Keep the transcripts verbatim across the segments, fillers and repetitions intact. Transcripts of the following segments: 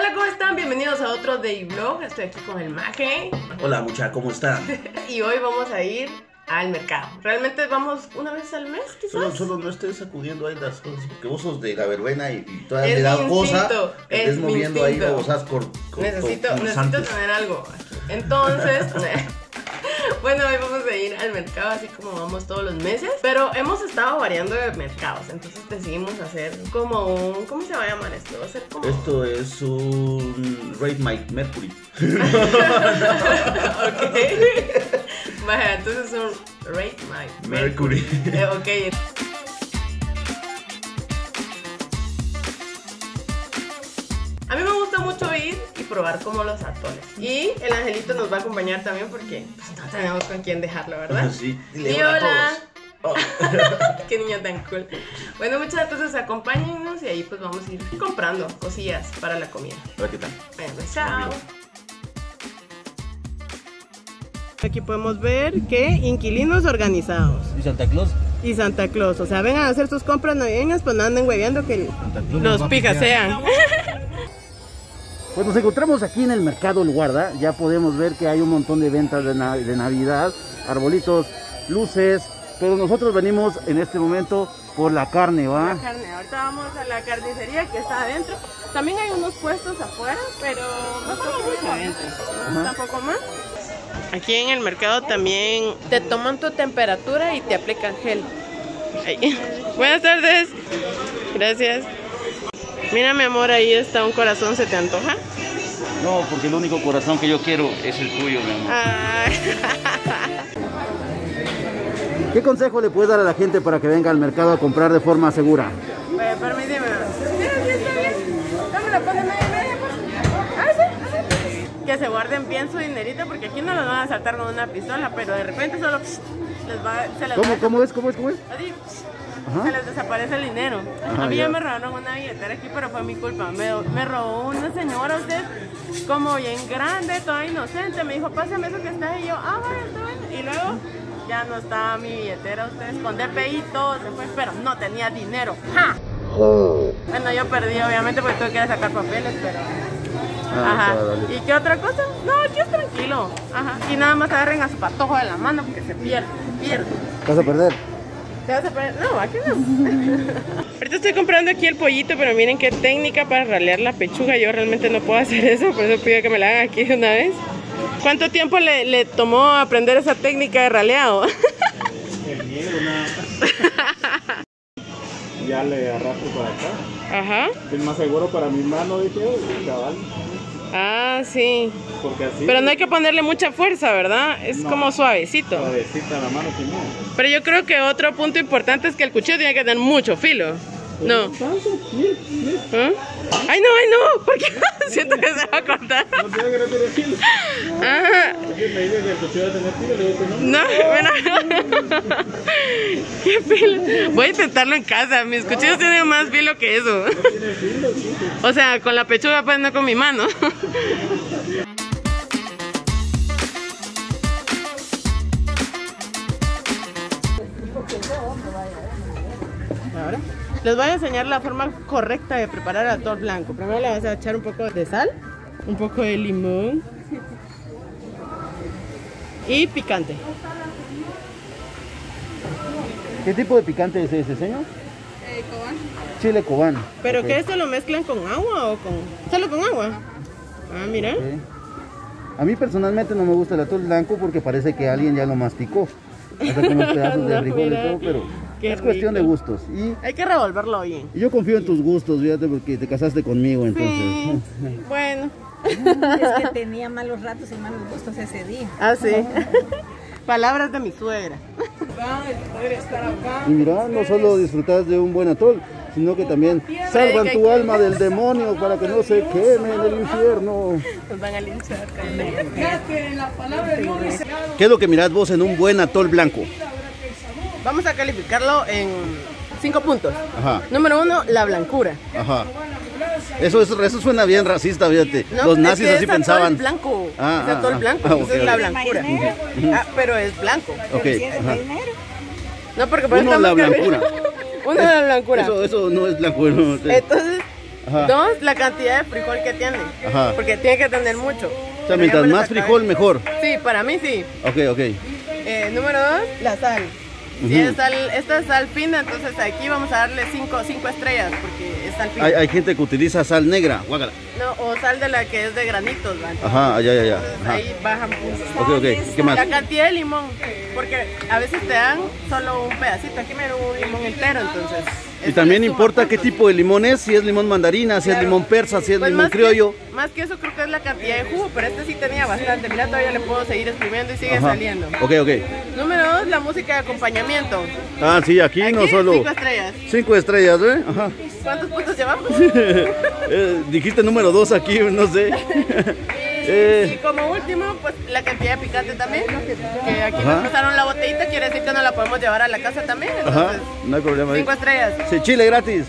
Hola, ¿cómo están? Bienvenidos a otro Day Vlog. Estoy aquí con el Maje. Hola, mucha, ¿cómo están? Y hoy vamos a ir al mercado. Realmente vamos una vez al mes, quizás. Solo, solo no estés sacudiendo ahí las cosas, porque vos sos de la verbena y, y todavía Es le da mi cosa. instinto, Estés es mi moviendo ahí instinto. babosas cor, cor, Necesito, cor- necesito pulsantes. tener algo aquí. Entonces, bueno, hoy vamos a ir al mercado así como vamos todos los meses. Pero hemos estado variando de mercados. Entonces decidimos hacer como un... ¿Cómo se va a llamar esto? Va a ser como... Esto es un Rate My Mercury. Ok. Vaya, entonces un Rate My Mercury. Eh, ok. A mí me gusta mucho ir y probar como los atoles. Y el angelito nos va a acompañar también porque pues, no tenemos con quién dejarlo, ¿verdad? Sí. Y Dile hola a hola. todos. Qué niño tan cool. Bueno, muchas entonces acompáñennos y ahí pues vamos a ir comprando cosillas para la comida. Hola, ¿qué tal? Bueno, pues, chao. Aquí podemos ver que inquilinos organizados ¿Y Santa Claus? y Santa Claus, o sea, vengan a hacer sus compras navideñas, pues no anden hueveando que Santa Claus nos los va a pijasean. Pues nos encontramos aquí en el mercado El Guarda. Ya podemos ver que hay un montón de ventas de, na- de Navidad, arbolitos, luces, pero nosotros venimos en este momento por la carne, ¿va? La carne, ahorita vamos a la carnicería que está adentro. También hay unos puestos afuera, pero mejor vamos adentro. Tampoco más. Aquí en el mercado también te toman tu temperatura y te aplican gel. Ahí. Buenas tardes. Gracias. Mira, mi amor, ahí está un corazón, ¿se te antoja? No, porque el único corazón que yo quiero es el tuyo, mi amor. Ay. ¿Qué consejo le puedes dar a la gente para que venga al mercado a comprar de forma segura? Eh, permíteme. Mira, sí está bien. Dame la pone media y media, pues. Ah, sí, sí. Que se guarden bien su dinerito porque aquí no los van a saltar con una pistola, pero de repente solo les va, se les ¿Cómo, va cómo es? ¿Cómo es? ¿Cómo es? así, Ajá. se les desaparece el dinero. Ajá, a mí ya. ya me robaron una billetera aquí, pero fue mi culpa. Me, me robó una señora, usted, como bien grande, toda inocente. Me dijo, pásame eso que está ahí. Y yo, ah, vaya, está bien. Y luego ya no estaba mi billetera, ustedes con D P I todo se fue, pero no tenía dinero. ¡Ja! Bueno, yo perdí obviamente porque tuve que sacar papeles, pero... Ah, Ajá. está, dale. ¿Y qué otra cosa? No, aquí es tranquilo. Ajá. Y nada más agarren a su patojo de la mano porque se pierde, pierde. ¿Vas a perder? ¿Te vas a perder? No, aquí no. Ahorita estoy comprando aquí el pollito, pero miren qué técnica para ralear la pechuga. Yo realmente no puedo hacer eso, por eso pido que me la hagan aquí de una vez. ¿Cuánto tiempo le, le tomó aprender esa técnica de raleado? El miedo, nada. Ya le arrastro para acá. Ajá. Es más seguro para mi mano, dije, cabal. Ah, sí. Porque así. Pero no hay que ponerle mucha fuerza, ¿verdad? Es No. como suavecito. Suavecita la mano, Simón. Pero yo creo que otro punto importante es que el cuchillo tiene que tener mucho filo. No. ¿Ah? Ay, no, ay, no. ¿Por qué? Siento que se va a cortar. No tiene que no tiene filo. Ajá. Alguien me dice que el cuchillo va a tener filo, le digo que no. No, bueno. ¿Qué filo? Voy a intentarlo en casa. Mis cuchillos tienen más filo que eso. Tiene filo, sí. O sea, con la pechuga, pues no con mi mano. Ahora les voy a enseñar la forma correcta de preparar atol blanco. Primero le vas a echar un poco de sal, un poco de limón y picante. ¿Qué tipo de picante es ese, señor? Eh, cobán. Chile cubano. ¿Pero Ok. qué? ¿Esto lo mezclan con agua o con...? ¿Solo con agua? Ah, mira. Ok. A mí personalmente no me gusta el atol blanco porque parece que alguien ya lo masticó. Hasta con los pedazos de No, frijol y mira. todo, pero Qué es cuestión de rico. gustos. Y, Hay que revolverlo bien. y yo confío en tus gustos, fíjate, porque te casaste conmigo, entonces. Sí. Bueno. Es que tenía malos ratos y malos gustos ese día. Ah, sí. Palabras de mi suegra. Y mira, no solo disfrutas de un buen atol, sino que también salvan tu alma del demonio para que no se queme en el infierno. Nos van a linchar. ¿Qué es lo que mirás vos en un buen atol blanco? Vamos a calificarlo en cinco puntos. Ajá, Número uno, la blancura. ajá. Eso, eso, eso suena bien racista, fíjate. No, Los es nazis que así es atol pensaban. blanco. Ah, es atol ah, blanco. ah, Entonces ok, es la ok. blancura. Ah, pero es blanco. Ok, ajá. No, porque por Uno eso la estamos blancura. Uno la blancura. Eso, eso no es blanco. No, sí. Entonces, Ajá. Dos, la cantidad de frijol que tiene. Ajá. Porque tiene que tener mucho. O sea, mientras más frijol, mejor. Sí, para mí sí. Ok, ok. Eh, número dos, la sal. Uh-huh. Si es sal, esta es sal fina, entonces aquí vamos a darle cinco, cinco estrellas porque es sal fina. Hay, hay gente que utiliza sal negra, guácala. No, o sal de la que es de granitos, ¿vale? Ajá, ya, ya, ya. Entonces Ajá. ahí bajan puntos. Ok, ok. ¿Qué más? La cantidad de limón, porque a veces te dan solo un pedacito, aquí me dan un limón entero, entonces. Y también importa qué tipo de limón es, si es limón mandarina, si Claro. es limón persa, si es Pues limón más criollo. Que, más que eso creo que es la cantidad de jugo, pero este sí tenía bastante. Mira, todavía le puedo seguir exprimiendo y sigue Ajá. saliendo. Ok, ok. Número dos, la música de acompañamiento. Ah, sí, aquí, Aquí, no solo. cinco estrellas. Cinco estrellas, ¿eh? Ajá. ¿Cuántos puntos llevamos? Eh, dijiste número dos aquí, no sé. Y Eh, como último, pues la cantidad de picante también. Que aquí Ajá. nos pasaron la botellita, quiere decir que no la podemos llevar a la casa también. ajá, Entonces, no hay problema. ahí. cinco estrellas. Sí, chile gratis.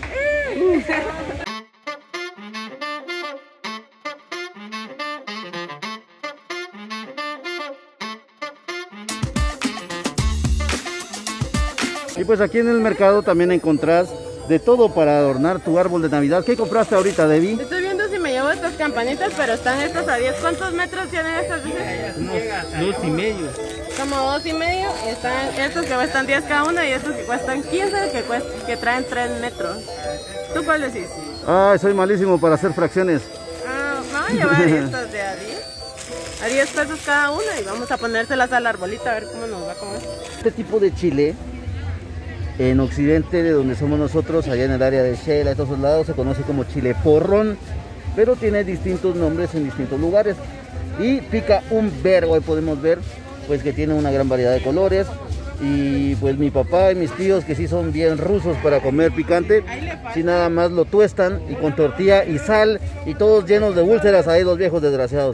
Y pues aquí en el mercado también encontrás de todo para adornar tu árbol de Navidad. ¿Qué compraste ahorita, Debbie? Estoy viendo si me llevo estas campanitas, pero están estas a diez. ¿Cuántos metros tienen estas? Dices? Dos y medio. Como dos y medio. Están estos que cuestan diez cada una y estos que cuestan quince, que, cuest- que traen tres metros. ¿Tú cuál decís? Ay, soy malísimo para hacer fracciones. Ah, vamos a llevar estas de a diez. A diez pesos cada una y vamos a ponérselas al arbolito a ver cómo nos va con esto. Este tipo de chile, en occidente, de donde somos nosotros, allá en el área de Shela, de todos esos lados, se conoce como chile porrón, pero tiene distintos nombres en distintos lugares. Y pica un vergo, ahí podemos ver pues que tiene una gran variedad de colores. Y pues mi papá y mis tíos, que sí son bien rusos para comer picante, si nada más lo tuestan y con tortilla y sal, y todos llenos de úlceras ahí los viejos desgraciados.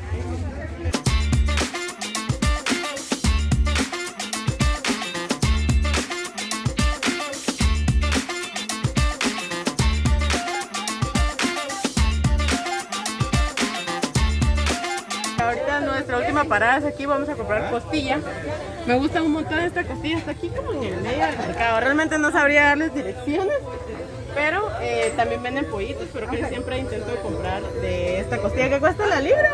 Ahorita nuestra última parada es aquí, vamos a comprar costilla. Me gusta un montón esta costilla, está aquí como en el medio del mercado. Realmente no sabría darles direcciones, pero eh, también venden pollitos, pero que siempre intento comprar de esta costilla. ¿Qué cuesta la libra?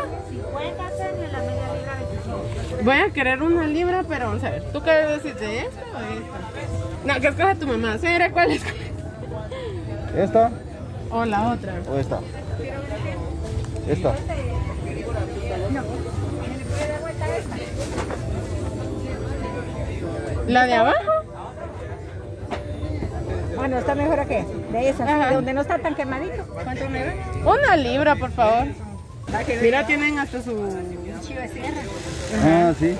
Voy a querer una libra, pero vamos a ver. ¿Tú qué decís, de esta o de esta? No, que escoja tu mamá. ¿Será cuál es? ¿Esta O la otra. o esta? Esta. ¿La de abajo? Bueno, está mejor que de esas, Ajá. de donde no está tan quemadito. ¿Cuánto me da? Una libra, por favor. Mira, tienen hasta su... Chivo de sierra. Ah, sí.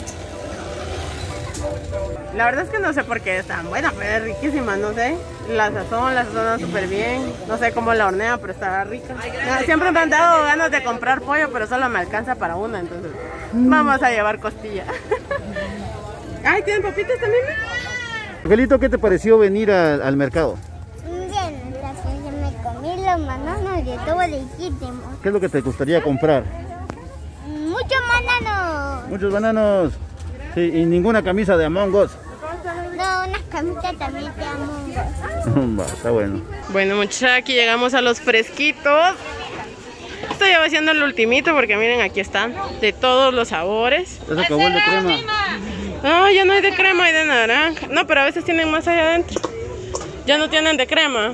La verdad es que no sé por qué es tan buena, pero es riquísima, no sé. La sazón, la sazonan súper bien. No sé cómo la hornea, pero está rica. No, siempre me han dado ganas de comprar pollo, pero solo me alcanza para una, entonces vamos a llevar costilla. Ay, ¿tienen papitas también? Angelito, ¿qué te pareció venir a- al mercado? Bien, gracias. Yo me comí los bananos y estuvo legítimo. ¿Qué es lo que te gustaría comprar? Muchos bananos. Muchos bananos. Sí, y ninguna camisa de Among Us. No, unas camisetas también te amo. Va, está bueno. Bueno, muchachos, aquí llegamos a los fresquitos. Esto ya va siendo el ultimito porque miren, aquí están de todos los sabores. Ya se acabó el de crema. Ah, ya no hay de crema, hay de naranja. No, pero a veces tienen más allá adentro. Ya no tienen de crema.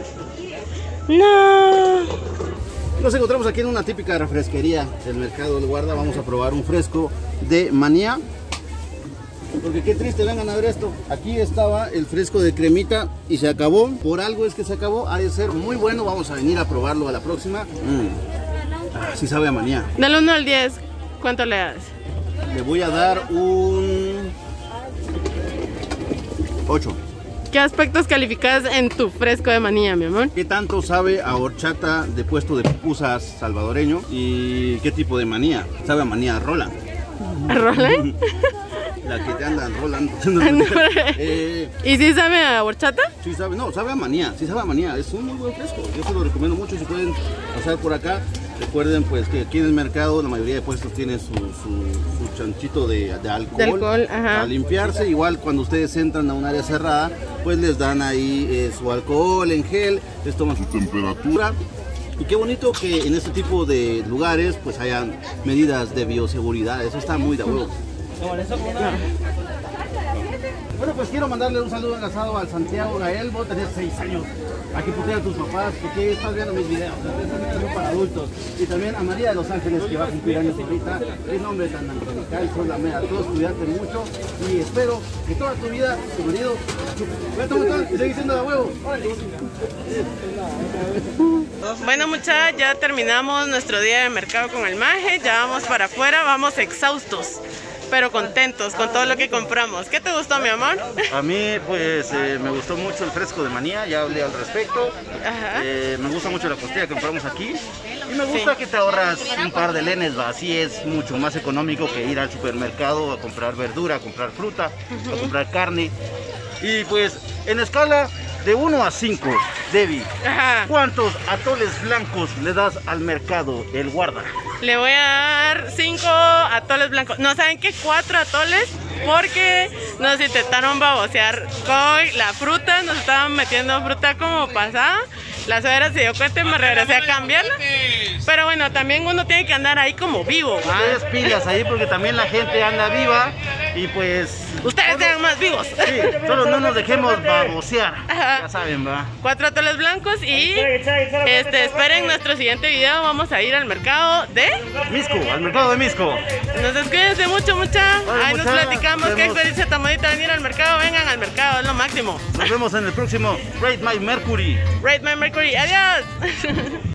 No. Nos encontramos aquí en una típica refresquería del mercado del Guarda. Vamos a probar un fresco de manía. Porque qué triste, vengan a ver esto. Aquí estaba el fresco de cremita y se acabó. Por algo es que se acabó. Ha de ser muy bueno. Vamos a venir a probarlo a la próxima. Mm. Ah, sí sabe a manía. Del uno al diez, ¿cuánto le das? Le voy a dar un ocho. ¿Qué aspectos calificas en tu fresco de manía, mi amor? ¿Qué tanto sabe a horchata de puesto de pupusas salvadoreño? ¿Y qué tipo de manía? Sabe a manía rola. ¿Role? La que te andan rolando. eh, ¿Y si sabe a horchata? sí sabe, no, sabe a manía, sí sabe a manía. Es un muy buen fresco. Yo se lo recomiendo mucho si pueden pasar por acá. Recuerden pues que aquí en el mercado la mayoría de puestos tienen su, su, su chanchito de, de alcohol, De alcohol, ajá. para limpiarse. Igual cuando ustedes entran a un área cerrada, pues les dan ahí eh, su alcohol en gel, les toman su temperatura. Y qué bonito que en este tipo de lugares pues hayan medidas de bioseguridad, eso está muy de huevo. Bueno, pues quiero mandarle un saludo enlazado al Santiago Gael. Vos tenés seis años. Aquí putean a tus papás porque estás viendo mis videos. Estos son para adultos. Y también a María de los Ángeles, que va a cumplir años ahorita. Qué nombre tan angelical, son la mera. Todos cuidarte mucho y espero que toda tu vida, tu marido, y sigue siendo de huevo. Bueno, muchachos, ya terminamos nuestro día de mercado con el maje. Ya vamos para afuera, vamos exhaustos, pero contentos con todo lo que compramos. ¿Qué te gustó, mi amor? A mí, pues, eh, me gustó mucho el fresco de manía, ya hablé al respecto. Ajá. Eh, me gusta mucho la costilla que compramos aquí. Y me gusta sí. que te ahorras un par de lenes, ¿va? Así es mucho más económico que ir al supermercado a comprar verdura, a comprar fruta, uh-huh. a comprar carne. Y pues, en escala de uno a cinco, Debbie, ajá. ¿cuántos atoles blancos le das al mercado, el guarda? Le voy a dar cinco atoles blancos. No, ¿saben qué? cuatro atoles, porque nos intentaron babosear con la fruta, nos estaban metiendo fruta como pasada. La suegra se dio cuenta y me regresé a cambiarla. Pero bueno, también uno tiene que andar ahí como vivo, ¿va? Ustedes pilas ahí porque también la gente anda viva y pues... Ustedes sean más vivos. Sí, solo no nos dejemos babosear. Ajá. Ya saben, va. Cuatro atoles blancos y este, esperen nuestro siguiente video. Vamos a ir al mercado de... Misco, al mercado de Misco. Entonces cuídense mucho, mucha. Vale, ahí mucha. nos platicamos Vemos. qué experiencia tan bonita venir al mercado. Vengan al mercado, es lo máximo. Nos vemos en el próximo Rate My Mercury. Rate My Mercury, adiós.